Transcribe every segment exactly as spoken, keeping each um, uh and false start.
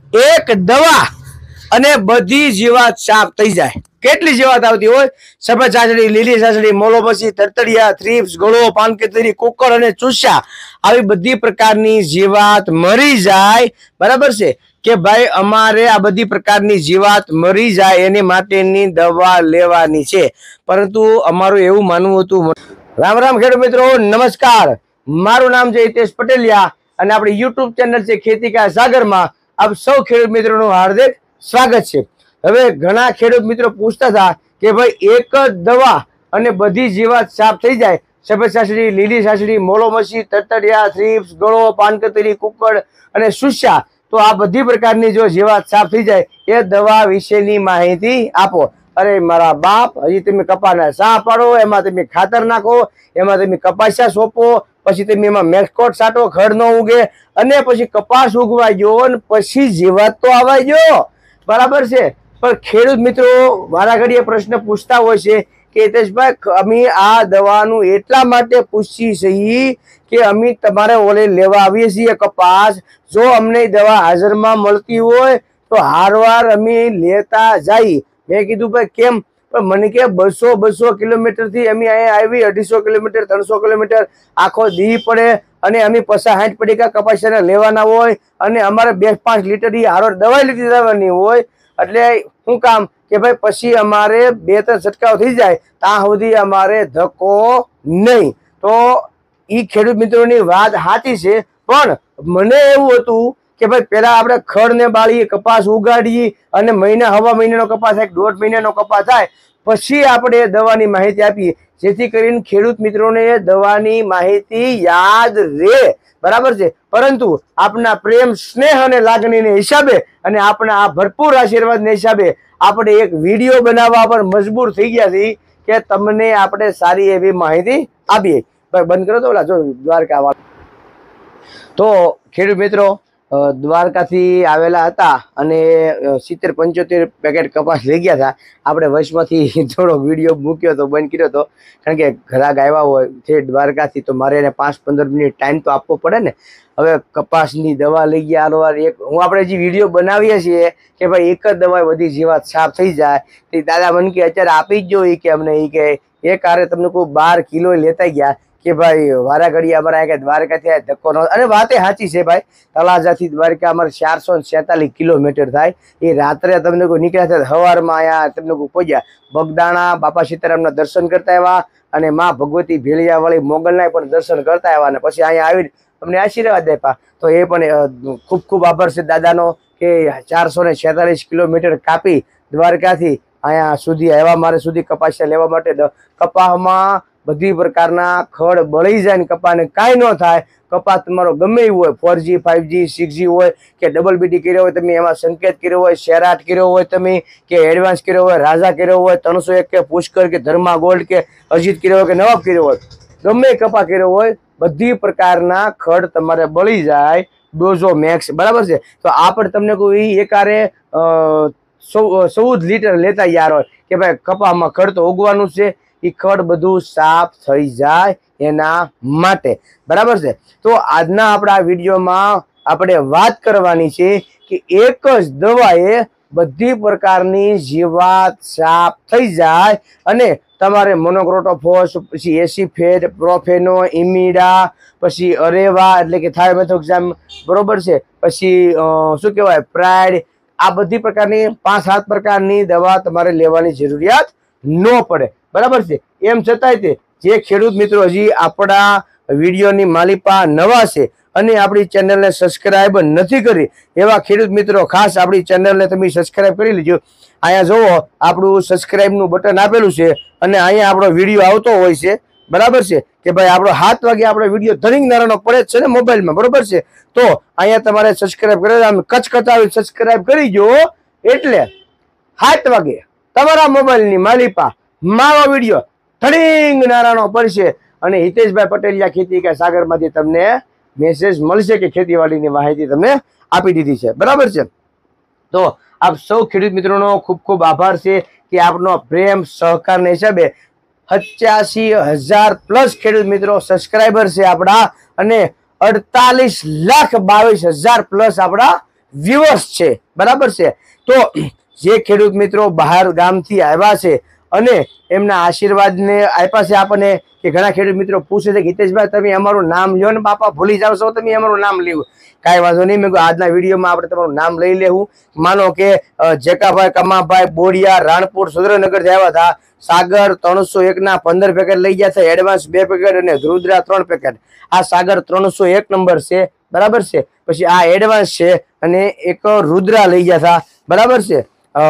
એક દવા અને બધી જીવાત સાફ થઈ જાય। કેટલી જીવાત આવતી હોય? સફેદ ચાંચડી, લીલી ચાંચડી, મોલોમછી, તરતડિયા, થ્રીપ્સ, ગળો, પાનકેતરી, કુકર અને ચૂસા, આવી બધી પ્રકારની જીવાત મરી જાય। બરાબર છે કે ભાઈ અમારે આ બધી પ્રકારની જીવાત મરી જાય એની માટેની દવા લેવાની છે, પરંતુ અમારું એવું માનવું હતું। રામ રામ ખેડૂત મિત્રો, નમસ્કાર। મારું નામ છે હિતેશ પટેલિયા અને આપણી યુટ્યુબ ચેનલ છે ખેતી કા સાગરમાં આપ સૌ ખેડૂત મિત્રોનું હાર્દિક સ્વાગત છે। હવે ઘણા ખેડૂત મિત્રો પૂછતા હતા કે ભાઈ એક જ દવા અને બધી જીવાત સાફ થઈ જાય, સફેદ ચાંચડી, લીલી ચાંચડી, મોલોમછી, તરતડિયા, થ્રીપ્સ, ગળો, પાનકેતરી, કુકડ અને સુસ્યા, તો આ બધી પ્રકારની જો જીવાત સાફ થઈ જાય એ દવા વિશેની માહિતી આપો। અરે મારા બાપ, હજી તમે કપાસના સા પાડો, એમાં તમે ખાતર નાખો, એમાં તમે કપાસિયા સોંપો, પછી તમે એમાં મેક્સકોટ છાંટો, ખડ ન ઉગે, અને પછી કપાસ ઉગવા ગયો ને પછી જીવાત તો આવવા ગયો। બરાબર છે, પણ ખેડૂત મિત્રો વારા ઘડીએ પ્રશ્ન પૂછતા હોય છે કે હિતેશભાઈ અમે આ દવાનું એટલા માટે પૂછીએ છીએ કે અમે તમારે ઓલે લેવા આવીએ છીએ કપાસ, જો અમને દવા હાજરમાં મળતી હોય તો હારવાર અમે લેતા જાય। મેં કીધું ભાઈ કેમ? પણ મને કે બસો બસો કિલોમીટર થી અમે અહીંયા આવી, અઢીસો કિલોમીટર ત્રણસો કિલોમીટર આખો દી પડે અને અમે પચાસ સાઠ પડીકા કપાસિયાના લેવાના હોય અને અમારે બે પાંચ લીટર હારો દવા લીધી દેવાની હોય, એટલે શું કામ કે ભાઈ પછી અમારે બે ત્રણ છંટકાવ થઈ જાય ત્યાં સુધી અમારે ધક્કો નહીં। તો એ ખેડૂત મિત્રોની વાત સાચી છે, પણ મને એવું હતું કે ભાઈ પેલા આપણે ખડ ને બાળીએ, કપાસ ઉગાડીએ અને મહિના હવા મહિનાનો કપાસ થાય, દોઢ મહિનાનો કપાસ થાય પછી આપણે દવાની માહિતી આપીએ, જેથી કરીને ખેડૂત મિત્રોને દવાની માહિતી યાદ રહે। બરાબર છે, પરંતુ આપના પ્રેમ, સ્નેહ અને લાગણીને હિસાબે અને આપણા આ ભરપૂર આશીર્વાદને હિસાબે આપણે એક વિડીયો બનાવવા પર મજબૂર થઈ ગયા છીએ કે તમને આપણે સારી એવી માહિતી આપીએ। ભાઈ બંધ કરો તો ઓલા જો દ્વારકા વાળા। તો ખેડૂત મિત્રો દ્વારકાથી આવેલા હતા અને સિત્તેર પંચોતેર પેકેટ કપાસ લઈ ગયા હતા। આપણે વચમાંથી થોડો વિડીયો મૂક્યો હતો, બંધ કર્યો હતો, કારણ કે ઘરાક આવ્યા હોય છે દ્વારકાથી, તો મારે એને પાંચ પંદર મિનિટ ટાઈમ તો આપવો પડે ને। હવે કપાસની દવા લઈ ગયા હારવાર એક, હું આપણે જે વિડીયો બનાવીએ છીએ કે ભાઈ એક જ દવા બધી જીવાત સાફ થઈ જાય, તે દાદા મને કે અત્યારે આપી જ જો એ કે અમને, એ કે એક હારે તમને કોઈ બાર કિલો લેતા ગયા કે ભાઈ વારા ઘડી અમારા કે દ્વારકાથી ધક્કો ન, અને વાતે સાચી છે ભાઈ, તળાજાથી દ્વારકા અમારે ચારસો ને છેતાલીસ કિલોમીટર થાય, એ રાત્રે તમને કોઈ નીકળ્યા થાય સવારમાં અહીંયા તમને કોઈ પહોંચ્યા બગદાણા બાપા સીતારામના દર્શન કરતા આવ્યા અને માં ભગવતી ભેળિયા વાળી મોગલના પણ દર્શન કરતા આવ્યા, અને પછી અહીંયા આવીને અમને આશીર્વાદ આપ્યા। તો એ પણ ખૂબ ખૂબ આભાર છે દાદાનો કે ચારસો ને છેતાલીસ કિલોમીટર કાપી દ્વારકાથી અહીંયા સુધી આવ્યા મારે સુધી કપાસિયા લેવા માટે। કપાસમાં બધી પ્રકારના ખડ બળી જાય ને કપાસને કાંઈ ન થાય, કપાસ તમારો ગમે એવું હોય, four G five G six G હોય કે ડબલ બીટી કર્યો હોય તમે, એમાં સંકેત કર્યો હોય, શેરાટ કર્યો હોય તમે, કે એડવાન્સ કર્યો હોય, રાજા કર્યો હોય, ત્રણસો એક કે પુષ્કર કે ધર્મા ગોલ્ડ કે અજીત કર્યો હોય કે નવાબ કર્યો હોય, ગમે કપા કર્યો હોય, બધી પ્રકારના ખડ તમારે બળી જાય ડોઝો મેક્સ। બરાબર છે, તો આ પણ તમને કોઈ એકારે ચૌદ લીટર લેતા યાર હોય કે ભાઈ કપામાં ખડ તો ઉગવાનું છે, એ ખડ બધું સાફ થઈ જાય એના માટે। બરાબર છે, તો આજના આપણા વિડીયોમાં આપણે વાત કરવાની છે કે એક જ દવાએ બધી પ્રકારની જીવાત સાફ થઈ જાય અને તમારે મોનોક્રોટોફોસ, પછી એસીફેટ, પ્રોફેનો, ઇમિડા, પછી અરેવા એટલે કે થાયોમેથોક્સામ, બરોબર છે, પછી શું કહેવાય પ્રાઇડ, આ બધી પ્રકારની પાંચ સાત પ્રકારની દવા તમારે લેવાની જરૂરિયાત ન પડે। બરાબર છે, એમ છતાંય તે જે ખેડૂત મિત્રો હજી આપણા વિડીયોની માલિપા નવા છે અને આપણી ચેનલને સબસ્ક્રાઈબ નથી કરી એવા ખેડૂત મિત્રો ખાસ આપણી ચેનલને તમે સબસ્ક્રાઈબ કરી લેજો। અહીંયા જુઓ આપણું સબસ્ક્રાઈબનું બટન આપેલું છે અને અહીંયા આપણો વિડીયો આવતો હોય છે। બરાબર છે કે ભાઈ આપણો સાત વાગે આપણો વિડીયો ધનિંગ નારાનો પડે જ છે ને મોબાઈલમાં, બરોબર છે, તો અહીંયા તમારે સબસ્ક્રાઈબ કરી આમ કચકચાવી સબસ્ક્રાઈબ કરી જો, એટલે સાત વાગે તમારા મોબાઈલની માલિપા મારો વિડીયો ધડિંગ નારાનો પડશે અને હિતેશભાઈ પટેલિયા ખેતી કે સાગરમાંથી તમને મેસેજ મળશે કે ખેતીવાડીની માહિતી તમને આપી દીધી છે। બરાબર છે, તો આપ સૌ ખેડૂત મિત્રોનો ખૂબ ખૂબ આભાર છે કે આપનો પ્રેમ સહકારના હિસાબે પચાસી હજાર પ્લસ ખેડૂત મિત્રો સબસ્ક્રાઈબર છે આપણા અને અડતાલીસ લાખ બાવીસ હજાર પ્લસ આપણા વ્યુઅર્સ છે, બરાબર છે. તો જે ખેડૂત મિત્રો બહાર ગામથી આવ્યા છે અને એમના આશીર્વાદને આપ્યા છે આપણને, કે ઘણા ખેડૂત મિત્રો પૂછે છે કે હિતેશભાઈ તમે અમારું નામ લ્યો ને બાપા, ભૂલી જાવ છો તમે અમારું નામ લેવું. કાંઈ વાંધો નહીં, મેં આજના વિડીયોમાં આપણે તમારું નામ લઈ લેવું. માનો કે જેકાભાઈ કમાભાઈ બોડિયા રાણપુર સુરેન્દ્રનગરથી આવ્યા હતા. સાગર ત્રણસો એક ના પંદર પેકેટ લઈ ગયા છે, એડવાન્સ બે પેકેટ અને રુદ્રા ત્રણ પેકેટ. આ સાગર ત્રણસો એક નંબર છે, બરાબર છે. પછી આ એડવાન્સ છે અને એક રુદ્રા લઈ ગયા હતા, બરાબર છે.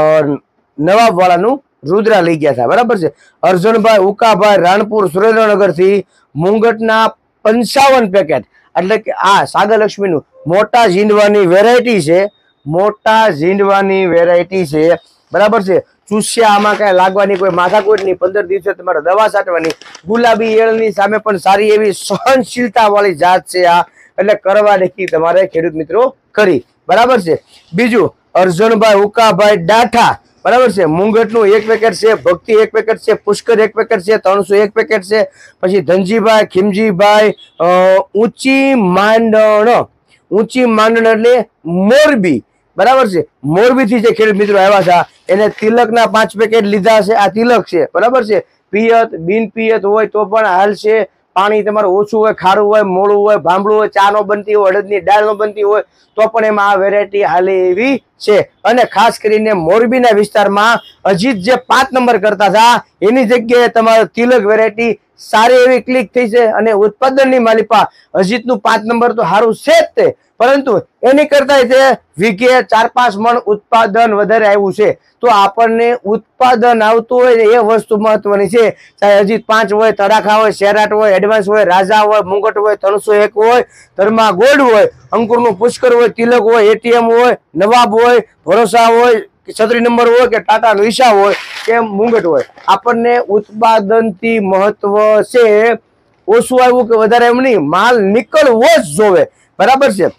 નવાબ વાળાનું રુદ્રા લઈ ગયા હતા, બરાબર છે. અર્જુનભાઈ ઉકાભાઈ રાણપુર સુરેન્દ્રનગર થી મુંગટના પંચાવન પેકેટ, એટલે કે આ સાગરલક્ષ્મીનું મોટા ઝીંડવાની વેરાયટી છે, મોટા ઝીંડવાની વેરાયટી છે, બરાબર છે. ચૂસ્યા આમાં કઈ લાગવાની કોઈ માથાકૂટ નહીં, પંદર દિવસે તમારે દવા છાંટવાની. ગુલાબી એળની સામે પણ સારી એવી સહનશીલતા વાળી જાત છે આ, એટલે કરવા દેખી તમારે ખેડૂત મિત્રો કરી, બરાબર છે. બીજું અર્જુનભાઈ ઉકાભાઈ ડાઠા, બરાબર છે. મુંગટનું એક પેકેટ છે, ભક્તિ એક પેકેટ છે, પુષ્કર એક પેકેટ છે, ત્રણસો એક પેકેટ છે. પછી ધનજીભાઈ ખીમજીભાઈ ઊંચી માંડણ, ઊંચી માંડણ એટલે મોરબી, બરાબર છે. મોરબી થી જે ખેડૂત મિત્રો આવ્યા હતા એને તિલકના પાંચ પેકેટ લીધા છે. આ તિલક છે, બરાબર છે. પિયત બિન પિયત હોય તો પણ હાલ છે. પાણી તમારું ઓછું હોય, ખારું હોય, મોળું હોય, ભાંભળું હોય, ચા નો બનતી હોય, અડદની દાળ નો બનતી હોય તો પણ એમાં આ વેરાયટી હાલે એવી છે. અને ખાસ કરીને મોરબીના વિસ્તારમાં અજીત જે પાંચ નંબર કરતા હતા એની જગ્યાએ તમારે તિલક વેરાયટી સારી એવી ક્લિક થઈ છે. અને ઉત્પાદનની માલિપા અજીતનું પાંચ નંબર તો સારું છે જ તે, પરંતુ એની કરતા તે વીઘે ચાર પાંચ મણ ઉત્પાદન વધારે આવ્યું છે. તો આપણને ઉત્પાદન આવતું હોય ને એ વસ્તુ મહત્વની છે. ચાહે અજીત પાંચ હોય, તડાખા હોય, શેરાટ હોય, એડવાન્સ હોય, રાજા હોય, મુંગટ હોય, ત્રણસો એક હોય, ધર્મા ગોલ્ડ હોય, અંકુરનું પુષ્કર હોય, તિલક હોય, એટીએમ હોય, નવાબ હોય, ભરોસા હોય, છત્રી નંબર હોય કે ટાટા ઈશા હોય કે મુંગટ હોય, આપણને ઉત્પાદનથી મહત્વ છે. ઓછું આવ્યું કે વધારે એમ નહીં, માલ નીકળવો જ જોવે, બરાબર છે.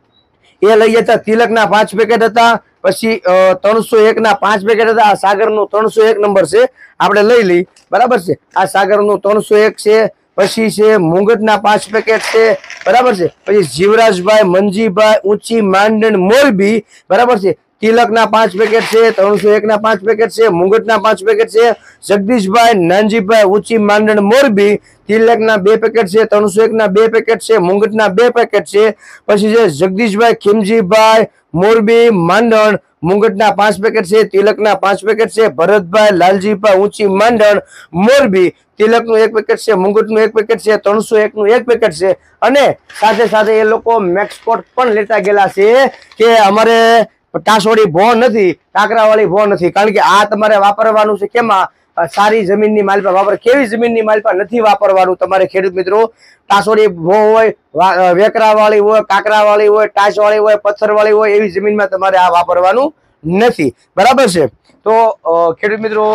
એ લઈ જતા તિલકના પાંચ પેકેટ હતા. પછી ત્રણસો એક ના પાંચ પેકેટ હતા. આ સાગરનું ત્રણસો એક નંબર છે, આપણે લઈ લઈ, બરાબર છે. આ સાગરનું ત્રણસો એક છે. પછી છે મુંગટના પાંચ પેકેટ છે, બરાબર છે. પછી જીવરાજભાઈ મંજીભાઈ ઊંચી માંડણ મોરબી, બરાબર છે. તિલકના પાંચ પેકેટ છે, ત્રણસો એક ના પાંચ પેકેટ છે, મુંગટના પાંચ પેકેટ છે. જગદીશભાઈ નાનજીભાઈ ઊંચી માંડણ મોરબી, તિલકના બે પેકેટ છે, ત્રણસો એક ના બે પેકેટ છે, મુંગટના બે પેકેટ છે. પછી છે જગદીશભાઈ ખીમજીભાઈ મોરબી માંડણ, મુંગટના પાંચ પેકેટ છે, તિલકના પાંચ પેકેટ છે. ભરતભાઈ લાલજીભાઈ ઊંચી માંડણ મોરબી, તિલકનું એક પેકેટ છે, મુંગટનું એક પેકેટ છે, ત્રણસો એક નું એક પેકેટ છે. અને સાથે સાથે એ લોકો મેક્સપોર્ટ પણ લેતા ગયેલા છે કે અમારે ટાસોડી ભો નથી, કાકરાવાળી ભો નથી, કારણ કે આ તમારે વાપરવાનું છે. કેમાં? સારી જમીનની માલપા વાપર. કેવી જમીનની માલપા નથી વાપરવાનું તમારે ખેડૂત મિત્રો? ટાસોડી ભો હોય, વેકરાવાળી હોય, કાકરાવાળી હોય, ટાસવાળી હોય, પથ્થરવાળી હોય, એવી જમીનમાં તમારે આ વાપરવાનું નથી, બરાબર છે. તો ખેડૂત મિત્રો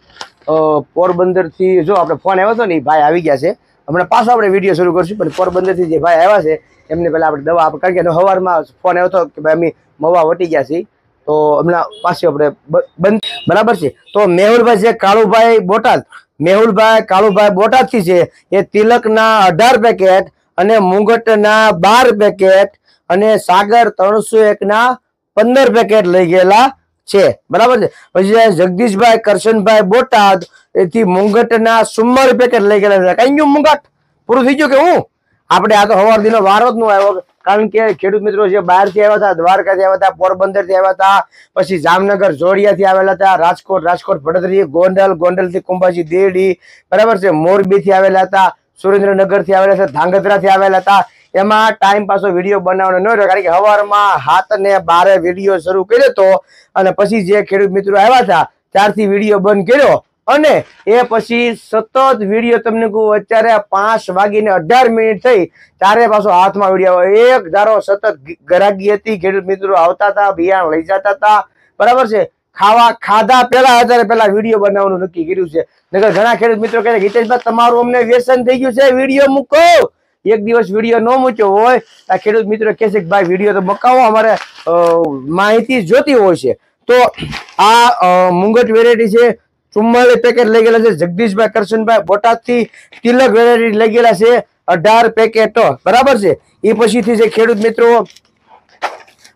પોરબંદર થી જો આપણે ફોન આવ્યો હતો ને, એ ભાઈ આવી ગયા છે. હમણાં પાછો આપણે વિડીયો શરૂ કરશું, પણ પોરબંદર થી જે ભાઈ આવ્યા છે એમને પહેલા આપણે દવા આપણે, કારણ કે સવારમાં ફોન આવ્યો હતો કે ભાઈ અમે મવા વટી ગયા છીએ, તો હમણાં પાછી આપણે બંધ, બરાબર છે. તો મેહુલભાઈ છે કાળુભાઈ બોટાદ, મેહુલભાઈ કાળુભાઈ બોટાદ થી છે. એ તિલકના અઢાર પેકેટ અને મુંગટના બાર પેકેટ અને સાગર ત્રણસો એક ના પંદર પેકેટ લઈ ગયેલા છે, બરાબર છે. પછી જગદીશભાઈ કરશનભાઈ બોટાદ એથી મુંગટના સુમ્મર પેકેટ લઈ ગયેલા છે. કઈ ગયું મુંગટ પૂરું થઈ ગયું કે હું? આપણે આ તો સવાર દિનો વારો જ ન આવ્યો, કારણ કે ખેડૂત મિત્રો જે બહારથી આવ્યા હતા, દ્વારકાથી આવ્યા હતા, પોરબંદર થી આવ્યા હતા, પછી જામનગર જોડિયાથી આવેલા હતા, રાજકોટ રાજકોટ ભડતરી, ગોંડલ ગોંડલ થી કુંભાજી દેડી, બરાબર છે. મોરબી થી આવેલા હતા, સુરેન્દ્રનગર થી આવેલા હતા, ધાંગધ્રા થી આવેલા હતા. એમાં ટાઈમ પાસો વિડીયો બનાવવાનો ન રહ્યો, કારણ કે સવારમાં હાથ ને બારે વિડીયો શરૂ કર્યો હતો અને પછી જે ખેડૂત મિત્રો આવ્યા હતા ત્યારથી વિડીયો બંધ કર્યો. અને એ પછી સતત વિડીયો તમને કહું અત્યારે પાંચ વાગીને અઢાર મિનિટ થઈ ત્યારે પાછો હાથમાં વિડીયો એક ધારો સતત ગરાગી હતી. ખેડૂત મિત્રો આવતા હતા, બિયારણ લઈ જતા હતા, બરાબર છે. ખાવા ખાધા પેલા અત્યારે પેલા વિડીયો બનાવવાનું નક્કી કર્યું છે. નકર ઘણા ખેડૂત મિત્રો કહે હિતેશભાઈ તમારું અમને વ્યસન થઈ ગયું છે, વિડીયો મૂકો. એક દિવસ વિડીયો ન મૂક્યો હોય આ ખેડૂત મિત્રો કહે છે કે ભાઈ વિડીયો તો મકાવો, અમારે માહિતી જોતી હોય છે. તો આ મુંગટ વેરાયટી છે, ચુમ્માલીસ પેકેટ લઈ ગયેલા છે. જગદીશભાઈ કરશનભાઈ બોટાદ થી તિલક વેરાયટી લઈ ગયેલા છે અઢાર પેકેટ, બરાબર છે. એ પછીથી જે ખેડૂત મિત્રો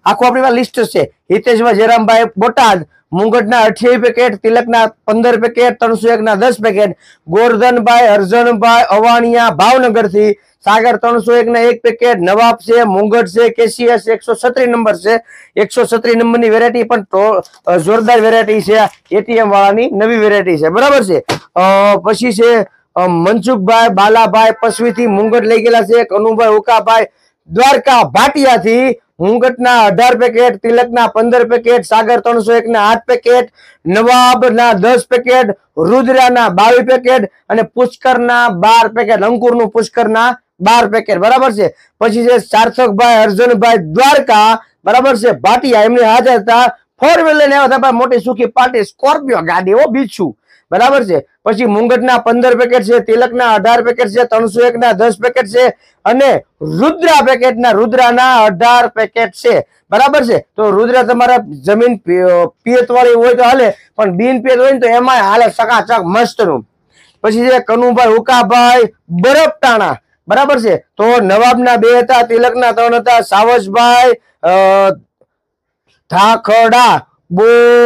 આખું આપણી પાસે લિસ્ટ છે. હિતેશભાઈ જયરામભાઈ બોટાદ, મુંગટના અઠ્યાવીસ પેકેટ, તિલકના પંદર પેકેટ, ત્રણસો એક ના દસ પેકેટ, ગોરધનભાઈ હરજણભાઈ અવાણિયા ભાવનગર થી, સાગર ત્રણસો એક ના એક પેકેટ, નવાબ છે, મુંગટ છે, કેસીએસ એકસો છત્રીસ નંબર છે, એકસો છત્રીસ નંબર ની વેરાયટી પણ જોરદાર વેરાયટી છે, એટીએમ વાળાની નવી વેરાયટી છે, બરાબર છે. પછી છે મનસુખભાઈ બાલાભાઈ પસવી થી મુંગટ લઈ ગયેલા છે, કનુભાઈ ઉકાભાઈ દ્વારકા ભાટિયા થી મુંગટના અઢાર પેકેટ, તિલકના પંદર પેકેટ, સાગર ત્રણસો એક ના આઠ પેકેટ, નવાબ ના દસ પેકેટ, રુદ્રાના બાવીસ પેકેટ અને પુષ્કરના બાર પેકેટ, અંકુરનું પુષ્કરના બાર પેકેટ, બરાબર છે. પછી છે સાર્થકભાઈ અર્જુનભાઈ દ્વારકા, બરાબર છે, ભાટિયા, એમની હાજર હતા. ફોર વ્હીલર લઈને આવ્યા હતા મોટી સુખી પાર્ટી સ્કોર્પિયો ગાડી, ઓ બીછું, બરાબર છે. પછી મુંગટના પંદર પેકેટ છે, તિલકના અઢાર પેકેટ છે, ત્રણસો એક ના દસ પેકેટ છે અને રુદ્રા પેકેટના રુદ્રાના અઢાર પેકેટ છે, બરાબર છે. તો રુદ્રા તમારા જમીન પિયત વાળી હોય તો હાલે, પણ બિન પિયત હોય ને તો એમાં હાલે ચકાચક મસ્ત નું. પછી છે કનુભાઈ ઉકાભાઈ બરફટાણા, બરાબર છે. તો નવાબના બે હતા, તિલકના ત્રણ હતા, સાવજભાઈ ધાખડા બો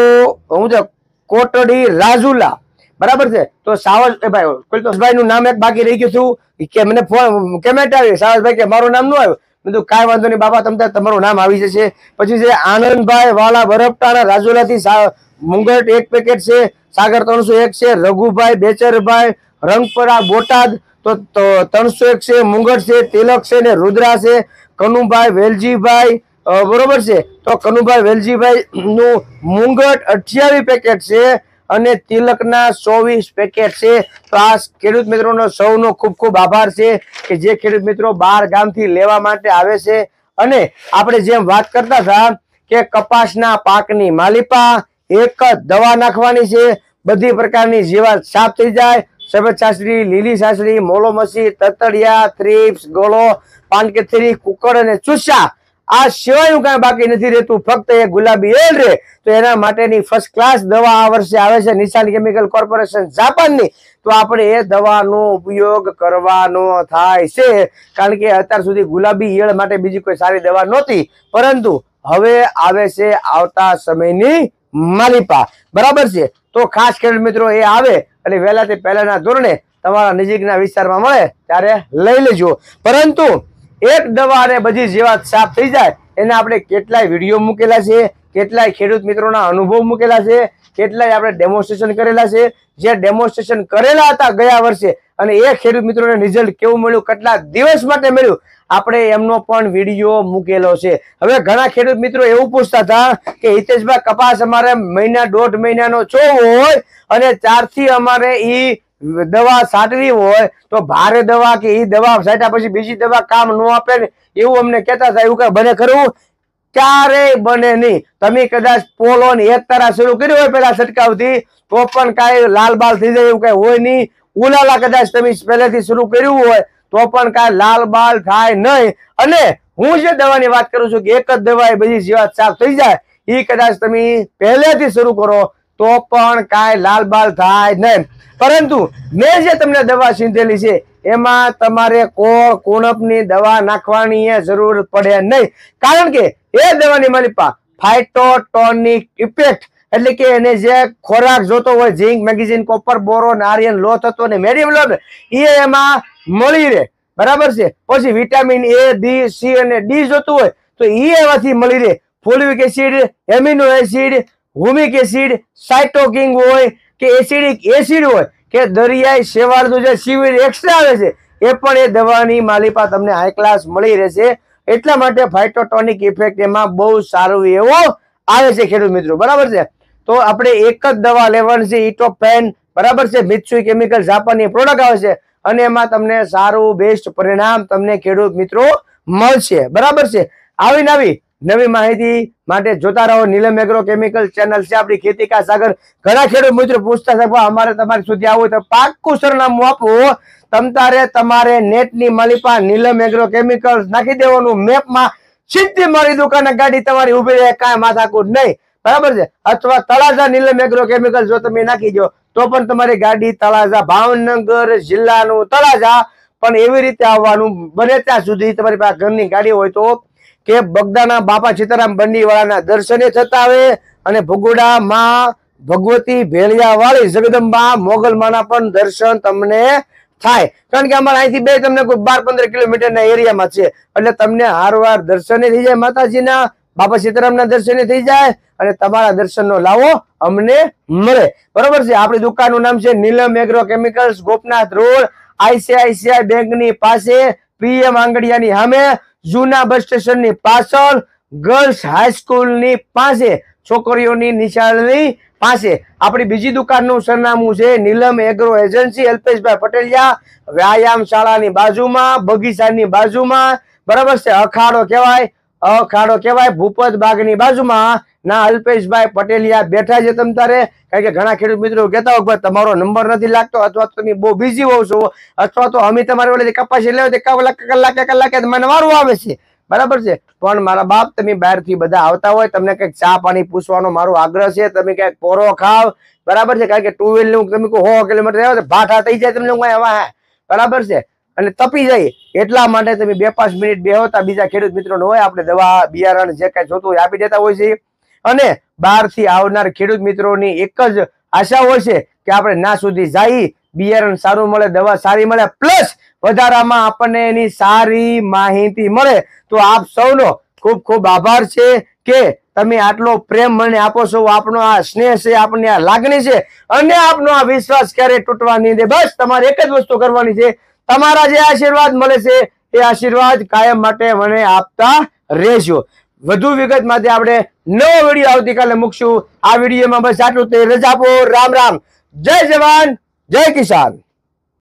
હું છે કોટડી રાજુલા, બરાબર છે. તો સાવજ ભાઈ કુલતોષભાઈ નું નામ એક બાકી રહી ગયું છું કે મને ફોન કેમેટ આવી, સાવજભાઈ કે મારું નામ ન આવ્યું. બધું કાંઈ વાંધો નહીં બાબા, તમને તમારું નામ આવી જશે. પછી છે આનંદભાઈ વાળા બરફટાણા રાજુલા થી મુંગટ એક પેકેટ છે, સાગર ત્રણસો એક છે, રઘુભાઈ બેચરભાઈ રંગપરા બોટાદ તો ત્રણસો એક છે, મુંગટ છે, તિલક છે ને રુદ્રા છે. કનુભાઈ વેલજીભાઈ બરોબર છે. તો કનુભાઈ વેલજીભાઈ નું મુંગટ અઠ્યાવીસ પેકેટ છે અને તિલકના ચોવીસ પેકેટ છે. તો આ ખેડૂત મિત્રોનો સૌનો ખૂબ ખૂબ આભાર છે કે જે ખેડૂત મિત્રો બાર ગામથી લેવા માટે આવે છે. અને આપણે જેમ વાત કરતા હતા કે કપાસના પાકની માલિપા એક જ દવા નાખવાની છે, બધી પ્રકારની જીવાત સાફ થઈ જાય. સફેદ સાસરી, લીલી સાસરી, મોલોમસી, તતડિયા, થ્રીપ્સ, ગોળો, પાનકેથરી, કુકર અને ચૂસા, આ સિવાયનું કાંઈ બાકી નથી રહેતું, ફક્ત એ ગુલાબી એલ રે. તો એના માટેની ફર્સ્ટ ક્લાસ દવા આ વર્ષે આવે છે નિશાન કેમિકલ કોર્પોરેશન જાપાનની. તો આપણે એ દવાનો ઉપયોગ કરવાનો થાય છે, કારણ કે અત્યાર સુધી ગુલાબી ઈયળ માટે બીજી કોઈ સારી દવા નહોતી, પરંતુ હવે આવે છે આવતા સમયની માલિપા, બરાબર છે. તો ખાસ ખેડૂત મિત્રો એ આવે અને વહેલાથી પહેલાના ધોરણે તમારા નજીકના વિસ્તારમાં મળે ત્યારે લઈ લેજો. પરંતુ એક દવા અને બધી જીવાત સાફ થઈ જાય એને આપણે કેટલાય વિડીયો મૂકેલા છે, કેટલાય ખેડૂત મિત્રોના અનુભવ મૂકેલા છે, કેટલાય આપણે ડેમોન્સ્ટ્રેશન કરેલા છે. જે ડેમોન્સ્ટ્રેશન કરેલા હતા ગયા વર્ષે અને એ ખેડૂત મિત્રોને રિઝલ્ટ કેવું મળ્યું, કેટલા દિવસ માટે મળ્યું, આપણે એમનો પણ વિડીયો મૂકેલો છે. હવે ઘણા ખેડૂત મિત્રો એવું પૂછતા હતા કે હિતેશભાઈ કપાસ અમારે મહિના દોઢ મહિનાનો છો હોય અને ત્યારથી અમારે ઈ દવા છાંટવી હોય તો ભારે દવા કે ઈ દવા છાંટ્યા પછી બીજી દવા કામ ન આપે ને એવું અમને કહેતા હતા. એવું કઈ બને ખરું? ક્યારેય બને નહીં. તમે કદાચ પોલો ને એક તારા શરૂ કર્યો હોય પેલા છટકાવથી તો પણ કાંઈ લાલ બાલ થઈ જાય એવું કઈ હોય નહીં. ઉલાલા કદાચ તમે પહેલેથી શરૂ કર્યું હોય તો પણ કાંઈ લાલ બાલ થાય નહીં. અને હું જે દવાની વાત કરું છું કે એક જ દવા એ બધી જીવાત સાફ થઈ જાય, એ કદાચ તમે પહેલેથી શરૂ કરો તો પણ કાંઈ લાલ બાલ થાય નહીં. પરંતુ મેં જે તમને દવા સીંધેલી છે એમાં તમારે કોળ કુણપની દવા નાખવાની જરૂર પડે નહીં, કારણ કે એ દવાની માલિપા ફાઇટોટોનિક ઇફેક્ટ એટલે કે એને જે ખોરાક જોતો હોય zinc, magnesium, copper, boron, iron, લોહ તત્વ ને મેડિયમ લોહ એ એમાં મળી રહે, બરાબર છે. પછી વિટામિન એ, બી, સી અને ડી જોતું હોય તો એ એમાંથી મળી રહે. Folic acid, amino acid, humic acid, cytokine હોય કે એસિડિક એસિડ હોય કે દરિયાઈ શેવાળનું જે સીવીડ એક્સ્ટ્રા આવે છે એ પણ એ દવાની માલિપા તમને હાઈ ક્લાસ મળી રહેશે. એટલા માટે ફાઇટોટોનિક ઇફેક્ટ એમાં બહુ સારું એવો આવે છે ખેડૂત મિત્રો, બરાબર છે. તો આપણે એક જ દવા લેવાની છે, ઇટોપેન, બરાબર છે. મિત્સુઈ કેમિકલ જાપાનની પ્રોડક્ટ આવે છે અને એમાં તમને સારું બેસ્ટ પરિણામ તમને ખેડૂત મિત્રો મળશે, બરાબર છે. આવી નવી નવી માહિતી માટે જોતા રહો નીલમ એગ્રો કેમિકલ ચેનલ છે આપણી ખેતી કા સાગર. ઘણા ખેડૂત મિત્રો પૂછતા છે અમારે તમારી સુધી આવું તો પાક્કું સરનામું આપો. તમ તારે તમારે નેટની માલિપા નીલમ એગ્રો કેમિકલ નાખી દેવાનું મેપમાં, સીધી મારી દુકાને ગાડી તમારી ઉભી રહે, કાંઈ માથાકૂટ નહીં, બરાબર છે. અથવા તળાજા નીલમ એગ્રો કેમિકલ જો તમે નાખી દો તો પણ તમારી ગાડી તળાજા ભાવનગર જિલ્લાનું તળાજા પણ એવી રીતે આવવાનું બને ત્યાં સુધી તમારી પાસે ઘરની ગાડી હોય તો કે બગદાના બાપા સીતારામ બંડી વાળાના દર્શને થતા આવે અને ભગોડા માં ભગવતી ભેળિયા વાળી જગદંબા મોગલમાના પણ દર્શન તમને થાય. કારણ કે અમારા અહીંથી બે તમને કોઈ બાર પંદર કિલોમીટર ના એરિયામાં છે એટલે તમને હારવાર દર્શને થઈ જાય, માતાજીના બાપા સીતારામના દર્શને થઈ જાય અને તમારા દર્શનનો લાવો અમને મળે. બરોબર છે. આપણી દુકાનનું નામ છે Neelam agro chemicals, Gopnath road, ICICI bank ની પાસે, પીએમ આંગડિયાની સામે, જૂના બસ સ્ટેશન ની પાછળ, ગર્લ્સ હાઈસ્કૂલ ની પાસે, છોકરીઓની નિશાળની પાસે. આપણી બીજી દુકાનનું સરનામું છે નીલમ એગ્રો એજન્સી, અલ્પેશભાઈ પટેલિયા, વ્યાયામ શાળાની બાજુમાં, બગીચાની બાજુમાં. બરાબર છે. અખાડો કહેવાય, અખાડો કહેવાય ભૂપત બાગની બાજુમાં ના અલ્પેશભાઈ પટેલિયા બેઠા છે તમ તારે. કારણ કે ઘણા ખેડૂત મિત્રો કહેતા હોય કે તમારો નંબર નથી લાગતો, અથવા તો તમે બહુ બિઝી હોવ છો, અથવા તો અમે તમારી વડે કપાસી લેવા કલાકે કલાકે કલાકે મને વારું આવે છે. બરાબર છે. પણ મારા બાપ, તમે બહારથી બધા આવતા હોય, તમને કંઈક ચા પાણી પૂછવાનો મારો આગ્રહ છે. તમે ક્યાંક પોરો ખાવ. બરાબર છે. કારણ કે ટુ વ્હીલ નું તમે સો કિલોમીટર આવે ભાઠા થઈ જાય તમને. બરાબર છે. અને તપી જાય એટલા માટે તમે બે પાંચ મિનિટ બેહોતા બીજા ખેડૂત મિત્રોને હોય આપણે દવા બિયારણ જે કઈ જોતું હોય આપી દેતા હોય છે. અને બહારથી આવનાર ખેડૂત મિત્રોની એક જ આશા હોય છે કે આપણે ના સુધી જઈ, બિયારણ સારું મળે, દવા સારી મળે, પ્લસ વધારામાં આપણને એની સારી માહિતી મળે. તો આપ સૌનો ખૂબ ખૂબ આભાર છે કે તમે આટલો પ્રેમ મને આપો છો, આપણો આ સ્નેહ છે, આપણને આ લાગણી છે, અને આપનો આ વિશ્વાસ ક્યારેય તૂટવા નહીં દે. બસ તમારે એક જ વસ્તુ કરવાની છે, તમારા જે આશીર્વાદ મળે છે એ આશીર્વાદ કાયમ માટે મને આપતા રહેજો. વધુ વિગત માટે આપણે નવો વિડીયો આવતીકાલે મૂકશું. આ વિડીયોમાં બસ આટલું. તે રજા આપો. રામ રામ. જય જવાન, જય કિસાન.